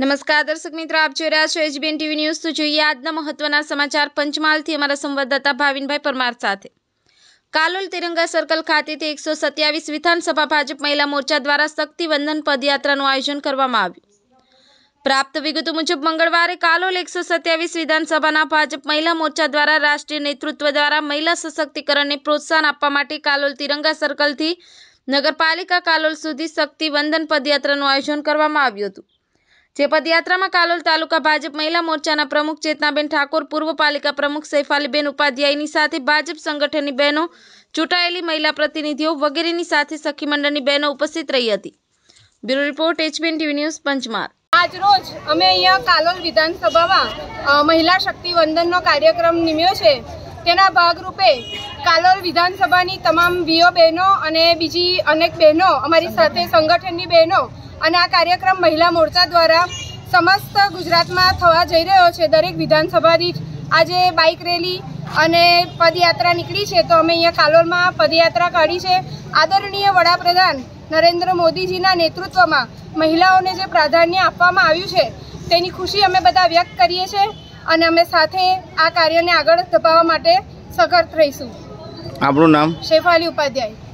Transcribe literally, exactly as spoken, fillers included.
નમસ્કાર દર્શક મિત્રો, આપ જોઈ રહ્યા છો એચબીએન ટીવી ન્યૂઝ। તો જોઈએ આજના મહત્વના સમાચાર પંચમહાલથી અમારા સંવાદદાતા ભાવિનભાઈ પરમાર સાથે। કાલોલ તિરંગા સર્કલ ખાતેથી એકસો સત્યાવીસ વિધાનસભા ભાજપ મહિલા મોરચા દ્વારા શક્તિ વંદન પદયાત્રાનું આયોજન કરવામાં આવ્યું। પ્રાપ્ત વિગતો મુજબ મંગળવારે કાલોલ એકસો સત્યાવીસ વિધાનસભાના ભાજપ મહિલા મોરચા દ્વારા રાષ્ટ્રીય નેતૃત્વ દ્વારા મહિલા સશક્તિકરણને પ્રોત્સાહન આપવા માટે કાલોલ તિરંગા સર્કલથી નગરપાલિકા કાલોલ સુધી શક્તિ વંદન પદયાત્રાનું આયોજન કરવામાં આવ્યું હતું। જે પદયાત્રામાં કાલોલ તાલુકા ભાજપ મહિલા મોરચાના પ્રમુખ ચેતનાબેન ઠાકોર, પૂર્વ પાલિકા પ્રમુખ સૈફાલીબેન ઉપાધ્યાયની સાથે ભાજપ સંગઠનની બહેનો, ચૂંટાયેલી મહિલા પ્રતિનિધિઓ વગેરેની સાથે સખી મંડળની બહેનો ઉપસ્થિત રહી હતી। Bureau report HBN TV news Panchmahal. આજ રોજ અમે અહીંયા કાલોલ વિધાનસભામાં મહિલા શક્તિ વંદનનો કાર્યક્રમ નિમ્યો છે। તેના ભાગરૂપે કાલોલ વિધાનસભાની તમામ વીઓ બહેનો અને બીજી અનેક બહેનો અમારી સાથે સંગઠનની બહેનો અને આ કાર્યક્રમ મહિલા મોરચા દ્વારા સમસ્ત ગુજરાતમાં થવા જઈ રહ્યો છે। દરેક વિધાનસભાથી આજે બાઇક રેલી અને પદયાત્રા નીકળી છે, તો અમે અહીંયા કાલોલમાં પદયાત્રા કાઢી છે। આદરણીય વડાપ્રધાન નરેન્દ્ર મોદીજીના નેતૃત્વમાં મહિલાઓને જે પ્રાધાન્ય આપવામાં આવ્યું છે તેની ખુશી અમે બધા વ્યક્ત કરીએ છીએ અને અમે સાથે આ કાર્યને આગળ ધપાવવા માટે સખત રહીશું। આપણું નામ? સૈફાલી ઉપાધ્યાય।